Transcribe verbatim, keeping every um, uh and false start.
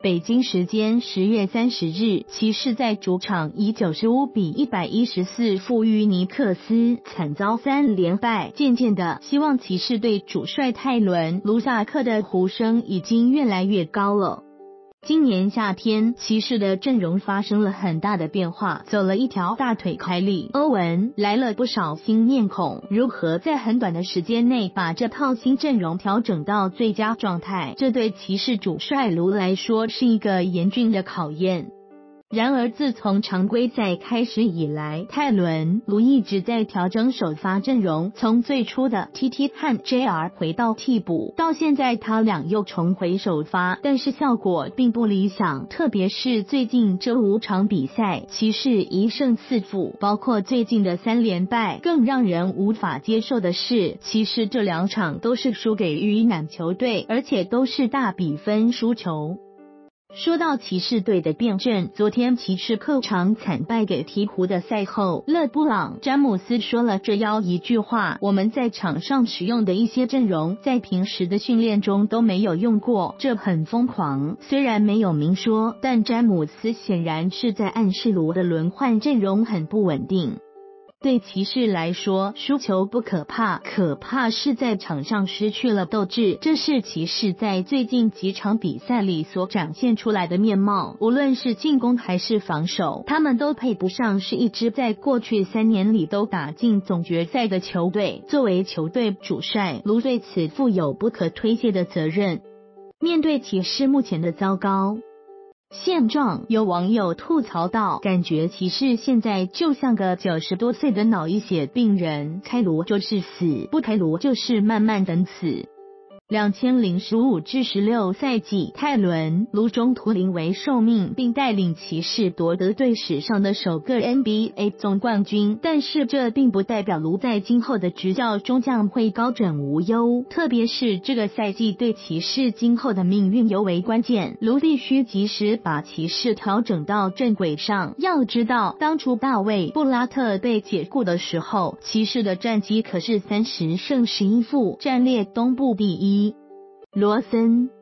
北京时间十月三十日，骑士在主场以九十五比一百一十四负于尼克斯，惨遭三连败。渐渐的，希望骑士队主帅泰伦·卢萨克的呼声已经越来越高了。今年夏天，骑士的阵容发生了很大的变化，走了一条大腿。凯里·欧文来了不少新面孔，如何在很短的时间内把这套新阵容调整到最佳状态，这对骑士主帅卢来说是一个严峻的考验。然而自从常规赛开始以来，泰伦·卢一直在调整首发阵容，从最初的 T T 和 J R 回到替补，到现在他俩又重回首发，但是效果并不理想，特别是最近这五场比赛，骑士一胜四负，包括最近的三连败。更让人无法接受的是，骑士这两场都是输给鱼腩球队，而且都是大比分输球。说到骑士队的变阵，昨天骑士客场惨败给鹈鹕的赛后，勒布朗·詹姆斯说了这样一句话：我们在场上使用的一些阵容，在平时的训练中都没有用过，这很疯狂。虽然没有明说，但詹姆斯显然是在暗示卢的轮换阵容很不稳定。对骑士来说，输球不可怕，可怕是在场上失去了斗志，这是骑士在最近几场比赛里所展现出来的面貌。无论是进攻还是防守，他们都配不上是一支在过去三年里都打进总决赛的球队。作为球队主帅，卢对此负有不可推卸的责任。面对骑士目前的糟糕现状，有网友吐槽道，感觉骑士现在就像个九十多岁的脑溢血病人，开颅就是死，不开颅就是慢慢等死。二千零十五至十六赛季，泰伦·卢中途临危受命，并带领骑士夺得队史上的首个 N B A 总冠军。但是这并不代表卢在今后的执教中将会高枕无忧，特别是这个赛季对骑士今后的命运尤为关键。卢必须及时把骑士调整到正轨上。要知道，当初大卫·布拉特被解雇的时候，骑士的战绩可是三十胜十一负，战列东部第一。罗森